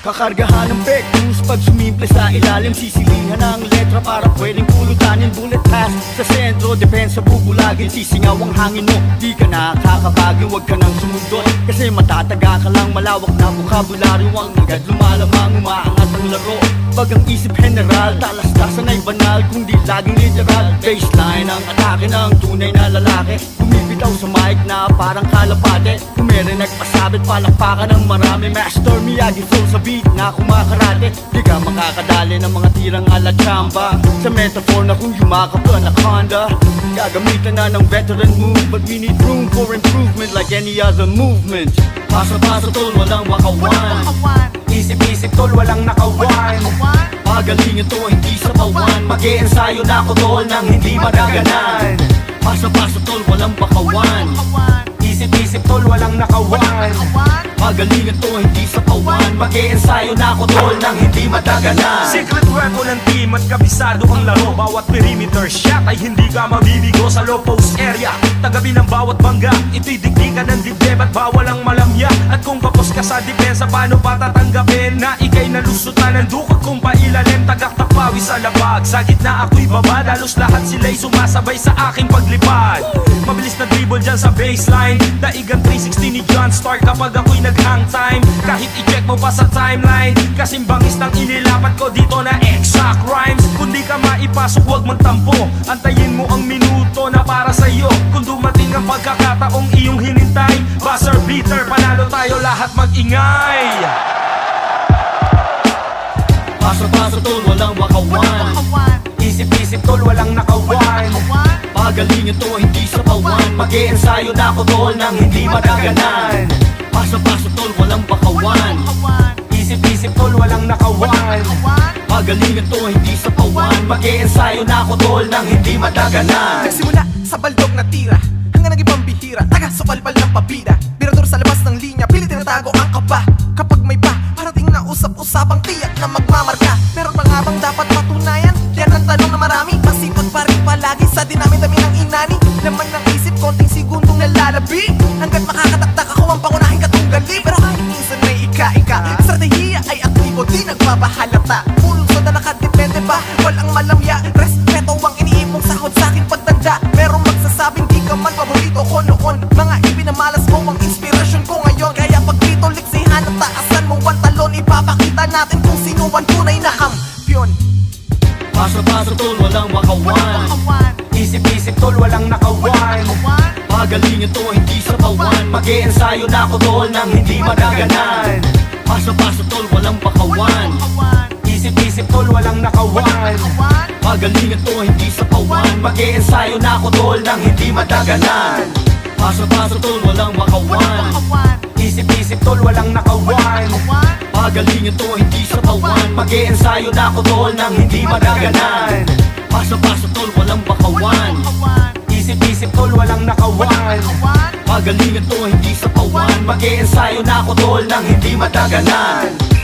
Kakargahan ng fake news pag sumimple sa ilalim. Sisilihan ang letra para pwedeng pulutanin. Bullet pass sa sentro, depensa bubulagin. Sisingaw ang hangin mo, di ka nakakabagin. Huwag ka nang sumundot, kasi matataga ka lang. Malawak na bukabularyo ang agad lumalamang. Umaangat ang laro, pag ang isip general, talastasan ay banal, kung di laging literal. Baseline ang atake ng tunay na lalaki. Bumibitaw sa mic na parang kalapate. Kung meron nagpasabit, palakpakan ng marami. Master Miyagi flow sa beat na kumakarate. Di ka makakadali ng mga tirang ala chamba. Sa metaphor na kung yumakap ka anaconda. Gagamitan na ng veteran move, but we need room for improvement like any other movement. Paso-paso tol, walang makawan. Isip-isip tol, walang nakawan. Pagalingin to, hindi sa pawan. Mag-e-ensayo na ako tol nang hindi magaganan. Paso-paso tol, walang bakawan. Isip-isip tol, walang nakawan. Pagalingan to, hindi sa pawan. Mag-e-ensayo na ako tol nang hindi madaganan. Secret weapon ng team at kabisado ang laro. Bawat perimeter shot ay hindi ka mabibigo sa low post area. Tagabi ng bawat bangga, ito'y digdigan ng dibdib at bawal ang malamya. At kung kapos ka sa depensa, paano pa tatanggapin na ikay nalusutan ng dukot kung pailalim? Tagaktakpawi sa labag, sa gitna ako'y babad. Halos lahat sila'y sumasabay sa aking paglipad. Mabilis na dribble dyan sa baseline. Daigan 360 ni John Stark kapag ako'y nag-hang time. Kahit i-check mo pa sa timeline, kasing bangis ng inilapat ko dito na exact rhymes. Kung di ka maipasok, huwag magtampo. Antayin mo ang minuto na para sa'yo. Kung dumating ang pagkakataong iyong hinintay, buzzer beater, panalo tayo lahat, mag-ingay. Paso-paso tol, walang makawan. Isip-isip tol, walang nakawan. Pagalingin to, hindi sa pawan. Mag-e-ensayo na ako tol nang hindi madaganan. Paso-paso tol, walang bakawan. Isip-isip tol, walang nakawan. Pagalingin to, hindi sa pawan. Mag-e-ensayo na ako tol nang hindi madaganan. Nagsimula sa baldog na tira hanggang naging pambihira, taga sukalpal ng pabida. Birador sa labas ng linya, pilit tinatago ang kaba. Kapag may pa, parating na usap-usapang tiyak na magmamarka. Meron pa nga bang dapat patunayan? Yan ang tanong na marami. Masipag pa rin palagi sa dinami-dami ng inani. Laman ng isip, konting segundong nalalabi. Hanggat makakataktak ako ang pangunahing katunggali. Pero kahit minsan may ika-ika, estratehiya ay aktibo, di nagpapahalata. Pulong sa dalakad, depende ba? Walang malamya, respeto ang iniipong sahod sa akin pagtanda. Merong magsasabing di ka man paborito ko noon. Mga ibinamalas mo ang inspirasyon ko ngayon. Kaya pag dito liksihan at taasan mo ang talon, ipapakita natin kung sino ang tunay na kampiyon. Paso-paso tol, walang makawan. Isip-isip tol, walang nakawan. Pagalingin to, hindi sa pawan. Mag-e-ensayo na ako tol nang hindi madaganan. Paso-paso tol, walang bakawan. Isip-isip tol, walang nakawan. Pagalingin to, hindi sa pawan. Mag-e-ensayo na ako tol nang hindi madaganan. Paso-paso tol, walang makawan. Isip-isip tol, walang nakawan. Pagalingin to, hindi sa pawan. Mag-e-ensayo na ako tol nang hindi madaganan. Paso-paso tol, walang bakawan. Isip-isip tol, walang nakawan. Pagalingin to, hindi sa pawan. Mag-e-ensayo na ako tol nang hindi madaganan.